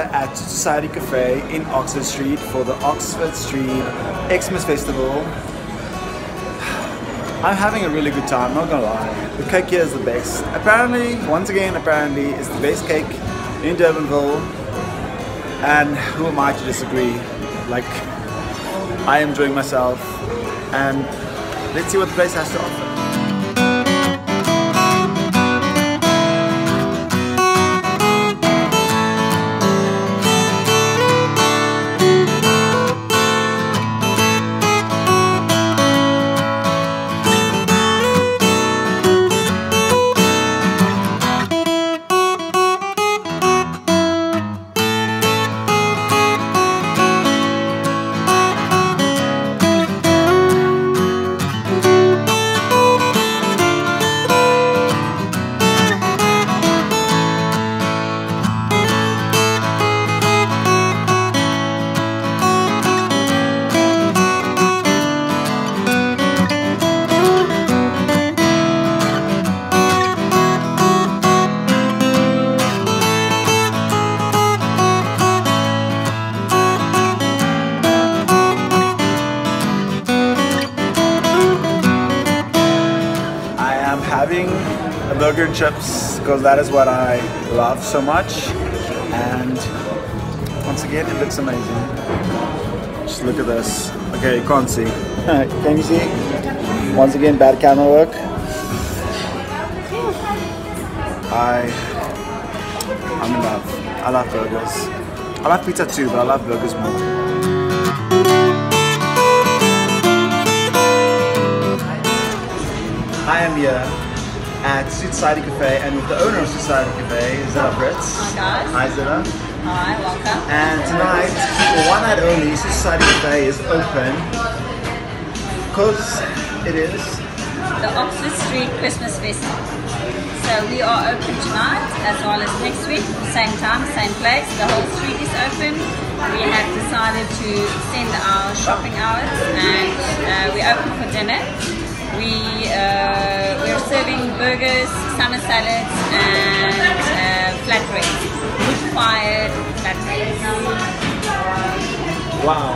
here at Society Cafe in Oxford Street for the Oxford Street Xmas Festival. I'm having a really good time, not gonna lie. The cake here is the best. Apparently, once again, it's the best cake in Durbanville. And who am I to disagree? Like, I am enjoying myself. And let's see what the place has to offer. Having a burger and chips because that is what I love so much, and once again it looks amazing. Just look at this. Okay, you can't see. Can you see? Once again, bad camera work. I'm in love. I love burgers. I love pizza too, but I love burgers more. I am here at Society Cafe and with the owner of Society Cafe, Zilla Brits. Hi guys. Hi Zilla. Hi, welcome. And tonight, for one night only, Society Cafe is open because it is the Oxford Street Christmas Festival. So we are open tonight as well as next week, same time, same place. The whole street is open. We have decided to extend our shopping hours and we're open for dinner. We're serving burgers, summer salads, and flatbreads, wood-fired flatbreads. Wow,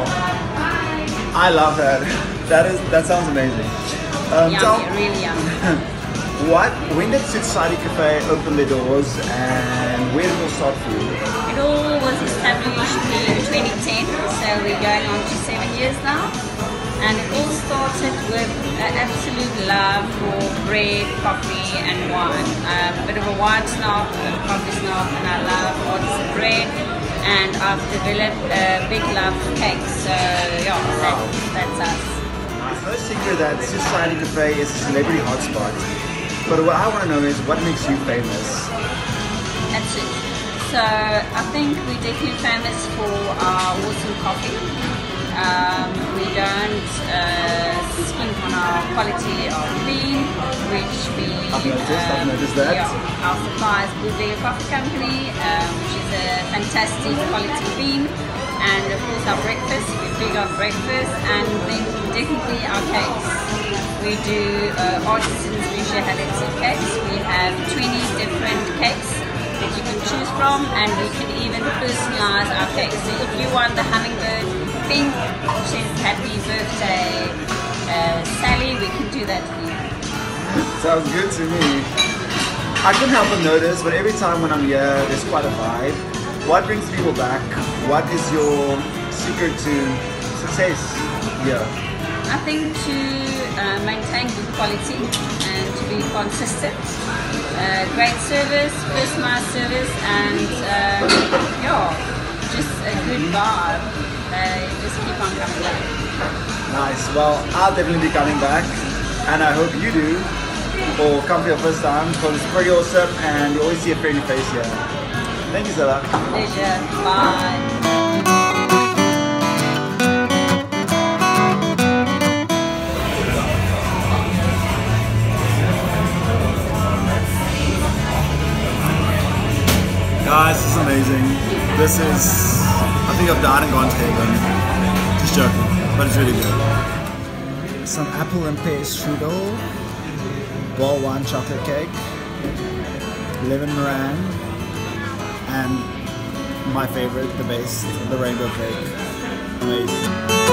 I love that. That sounds amazing. Yummy, really yummy. When did Society Cafe open their doors, and where did it all start for you? It all was established in 2010, so we're going on to 7 years now. And it all started with an absolute love for bread, coffee and wine. A bit of a wine snob, a coffee snob, and I love artisan bread. And I've developed a big love for cakes. So yeah, that's us. It's no secret that Society Cafe is a celebrity hotspot. But what I want to know is what makes you famous? That's it. So I think we're definitely famous for our awesome coffee. We don't skimp on our quality of bean, which we I've noticed that. Yeah, our supplier is Bootlegger Coffee Company, which is a fantastic quality bean, and of course our breakfast. We're big on breakfast, and then definitely our cakes. We do artisan specialty cakes. We have 20 different cakes that you can choose from, and we can even personalize our cakes. So if you want the hummingbird pink, says happy birthday Sally, we can do that for you. Sounds good to me. I couldn't help but notice, but every time when I'm here, there's quite a vibe. What brings people back? What is your secret to success here? I think to maintain good quality and to be consistent. Great service, personalized service, and yeah, just a good vibe. Just keep on coming back. Nice. Well, I'll definitely be coming back, and I hope you do, or come for your first time, because it's pretty awesome, and you always see a friendly face here. Thank you, Zilla. Pleasure. Bye. Guys, this is amazing. This is, I think I've died and gone to heaven. Just joking, but it's really good. Some apple and pear strudel, ball wine chocolate cake, lemon meringue, and my favorite, the base, the rainbow cake. Amazing.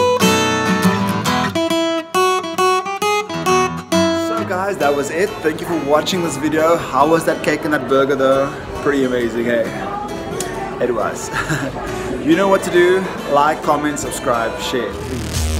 So guys, that was it. Thank you for watching this video. How was that cake and that burger though? Pretty amazing, hey? It was. You know what to do. Like, comment, subscribe, share. Peace.